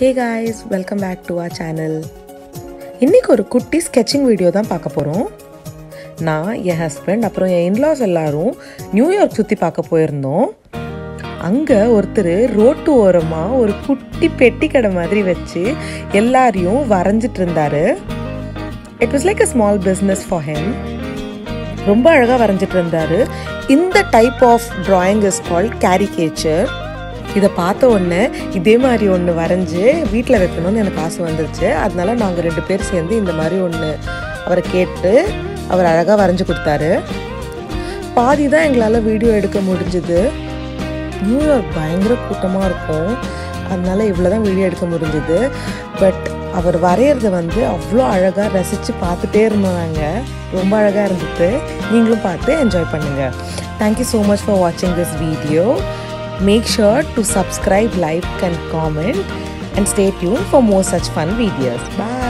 Hey guys, welcome back to our channel. இன்னைக்கு ஒரு குட்டி ஸ்கெட்சிங் வீடியோ தான் பார்க்க போகிறோம். நான் என் ஹஸ்பண்ட் அப்புறம் என் இன்லாஸ் எல்லாரும் நியூயார்க் சுற்றி பார்க்க போயிருந்தோம். அங்கே ஒருத்தர் ரோட்டு ஓரமாக ஒரு குட்டி பெட்டி கடை மாதிரி வச்சு எல்லாரையும் வரைஞ்சிட்டு இருந்தார். It was like a small business for him. ரொம்ப அழகாக வரைஞ்சிட்டு இருந்தார். இந்த type of drawing is called caricature. இதை பார்த்த உடனே இதே மாதிரி ஒன்று வரைஞ்சி வீட்டில் வைக்கணும்னு எனக்கு ஆசை வந்துருச்சு. அதனால நாங்கள் 2 பேர் சேர்ந்து இந்த மாதிரி ஒன்று அவரை கேட்டு அவர் அழகாக வரைஞ்சி கொடுத்தாரு. பாதி தான் எங்களால் வீடியோ எடுக்க முடிஞ்சுது. நியூயார்க் பயங்கர கூட்டமாக இருக்கும், அதனால இவ்வளோ தான் வீடியோ எடுக்க முடிஞ்சுது. பட் அவர் வரைகிறத அவ்வளோ அழகாக ரசித்து பார்த்துட்டே இருந்தோம். நாங்கள் ரொம்ப அழகாக இருந்துட்டு நீங்களும் பார்த்து என்ஜாய் பண்ணுங்கள். தேங்க்யூ ஸோ மச் ஃபார் வாட்சிங் this video. Make sure to subscribe, like and comment and stay tuned for more such fun videos. Bye.